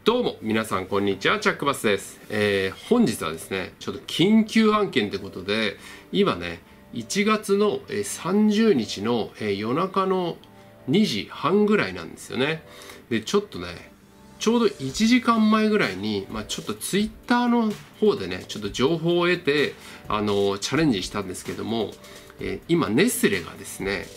どうも皆さんこんにちは、チャックバスです。本日はですねちょっと緊急案件ということで、今ね1月の30日の夜中の2時半ぐらいなんですよね。でちょっとねちょうど1時間前ぐらいに、ちょっとツイッターの方でねちょっと情報を得てチャレンジしたんですけども、今ネスレがですね、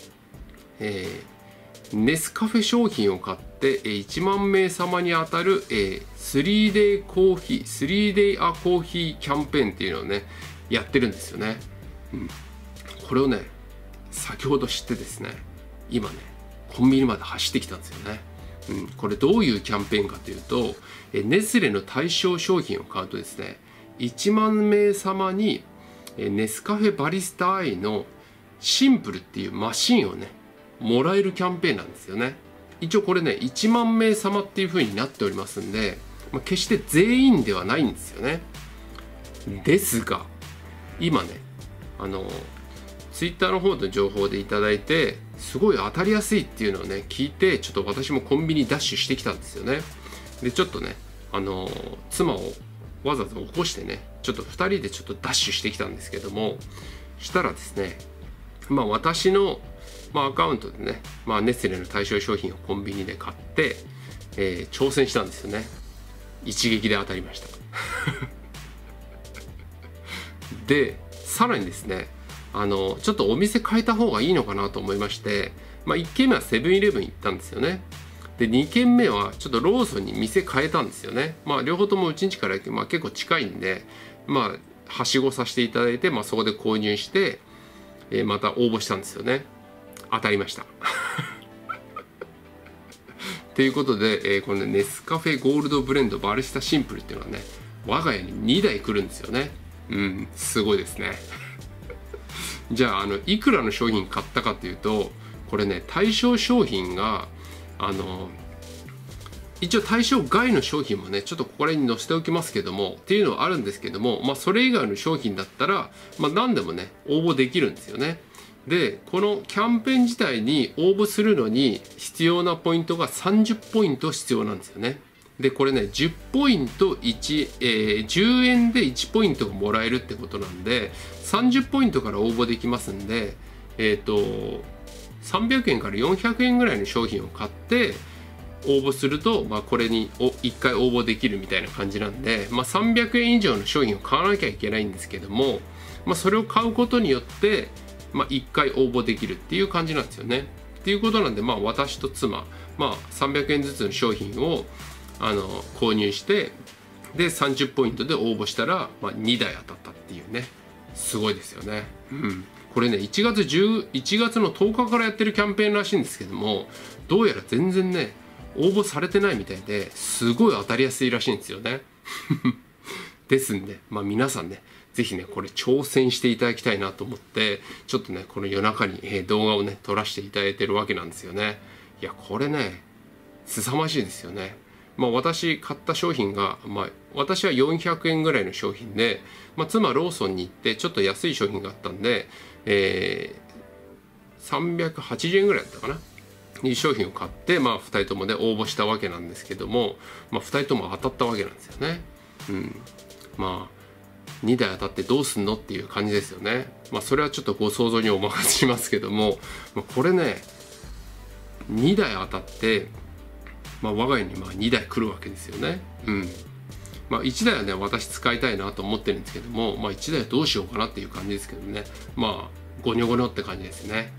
ネスカフェ商品を買って1万名様に当たる 3day コーヒー 3day アコーヒーキャンペーンっていうのをねやってるんですよね。これをね先ほど知ってですね、今ねコンビニまで走ってきたんですよね。これどういうキャンペーンかというと、ネスレの対象商品を買うとですね1万名様にネスカフェバリスタアイのシンプルっていうマシンをねもらえるキャンペーンなんですよね。一応これね1万名様っていう風になっておりますんで、決して全員ではないんですよね。ですが今ねツイッターの方の情報でいただいてすごい当たりやすいっていうのをね聞いて、ちょっと私もコンビニダッシュしてきたんですよね。でちょっとね妻をわざわざ起こしてねちょっと2人でちょっとダッシュしてきたんですけども、したらですね私のアカウントでね、ネスレの対象商品をコンビニで買って、挑戦したんですよね。一撃で当たりましたでさらにですねちょっとお店変えた方がいいのかなと思いまして、1軒目はセブンイレブン行ったんですよね。で2軒目はちょっとローソンに店変えたんですよね。両方ともうちんちから結構近いんで、はしごさせていただいて、そこで購入して、また応募したんですよね。当たりましたということで、このネスカフェゴールドブレンドバリスタシンプルっていうのはね我が家に2台来るんですよね。すごいですねじゃあいくらの商品買ったかというと、これね対象商品が一応対象外の商品もねちょっとここら辺に載せておきますけどもっていうのはあるんですけども、それ以外の商品だったら、何でもね応募できるんですよね。でこのキャンペーン自体に応募するのに必要なポイントが30ポイント必要なんですよね。でこれね10ポイント10円で1ポイントがもらえるってことなんで、30ポイントから応募できますんで、300円から400円ぐらいの商品を買って応募すると、これに1回応募できるみたいな感じなんで、300円以上の商品を買わなきゃいけないんですけども、それを買うことによって1回応募できるっていう感じなんですよね。っていうことなんで、私と妻、300円ずつの商品を購入して、で30ポイントで応募したら、2台当たったっていうね、すごいですよね。これね1月の10日からやってるキャンペーンらしいんですけども、どうやら全然ね応募されてないみたいで、すごい当たりやすいらしいんですよねですんで、皆さんねぜひねこれ挑戦していただきたいなと思って、ちょっとねこの夜中に動画をね撮らせていただいてるわけなんですよね。いやこれね凄まじいですよね。私買った商品が、私は400円ぐらいの商品で、妻ローソンに行ってちょっと安い商品があったんで、380円ぐらいだったかないう商品を買って、2人ともね応募したわけなんですけども、2人とも当たったわけなんですよね。2台当たってどうすんのっていう感じですよね。それはちょっとご想像にお任せしますけども、これね2台当たって、我が家に2台来るわけですよね。1台はね私使いたいなと思ってるんですけども、1台どうしようかなっていう感じですけどね、ゴニョゴニョって感じですね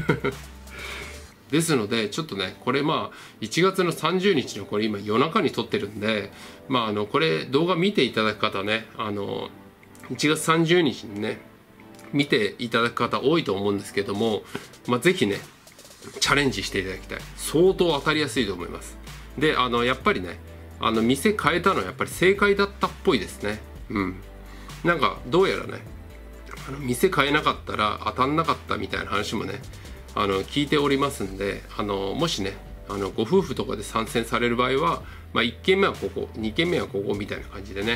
ですのでちょっとねこれ1月の30日のこれ今夜中に撮ってるんで、これ動画見ていただく方ね1月30日にね見ていただく方多いと思うんですけども、是非ねチャレンジしていただきたい。相当当たりやすいと思います。でやっぱりね店変えたのはやっぱり正解だったっぽいですね。なんかどうやらね店変えなかったら当たんなかったみたいな話もね聞いておりますんで、もしねご夫婦とかで参戦される場合は、1軒目はここ2軒目はここみたいな感じでね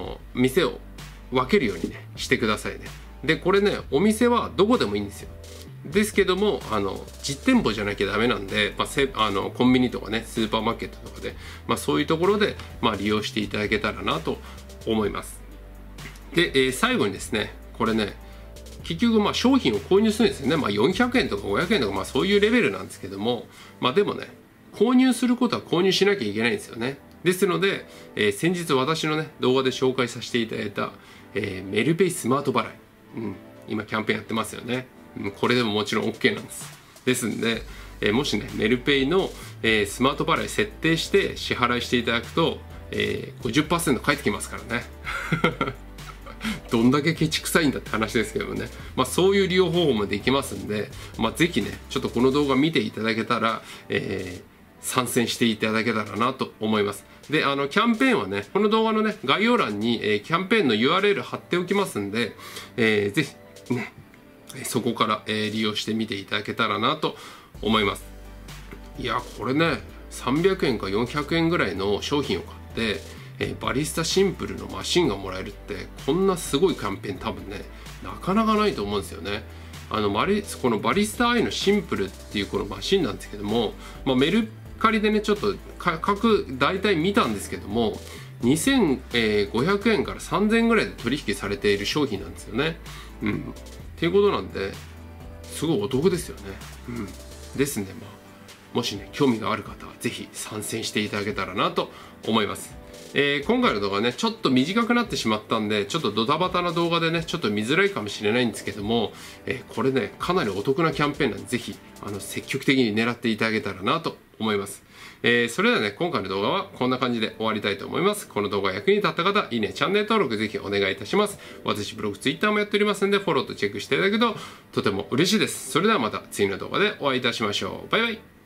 店を分けるようにねしてくださいね。でこれねお店はどこでもいいんですよ。 ですけども実店舗じゃなきゃダメなんで、コンビニとかねスーパーマーケットとかで、そういうところで、利用していただけたらなと思います。で、最後にですねこれね結局商品を購入するんですよね。400円とか500円とかそういうレベルなんですけども、でもね購入することは購入しなきゃいけないんですよね。ですので、先日私のね動画で紹介させていただいた、メルペイスマート払い、今キャンペーンやってますよね。これでももちろん OK なんです。ですんで、もしねメルペイの、スマート払い設定して支払いしていただくと、50% 返ってきますからね。どんだけケチくさいんだって話ですけどもね、そういう利用方法もできますんで、ぜひねちょっとこの動画見ていただけたら、参戦していただけたらなと思います。でキャンペーンはねこの動画のね概要欄に、キャンペーンの URL 貼っておきますんで、ぜひねそこから、利用してみていただけたらなと思います。いやこれね300円か400円ぐらいの商品を買って、バリスタシンプルのマシンがもらえるってこんなすごいキャンペーン多分ねなかなかないと思うんですよね。このバリスタアイのシンプルっていうこのマシンなんですけども、メルカリでねちょっと価格大体見たんですけども2500円から3000円ぐらいで取引されている商品なんですよね。っていうことなんですごいお得ですよね。ですんでもしね興味がある方は是非参戦していただけたらなと思います。今回の動画ねちょっと短くなってしまったんでちょっとドタバタな動画でねちょっと見づらいかもしれないんですけども、これねかなりお得なキャンペーンなんで是非積極的に狙っていただけたらなと思います。それではね今回の動画はこんな感じで終わりたいと思います。この動画が役に立った方いいねチャンネル登録ぜひお願いいたします。私ブログツイッターもやっておりますのでフォローとチェックしていただけるととても嬉しいです。それではまた次の動画でお会いいたしましょう。バイバイ。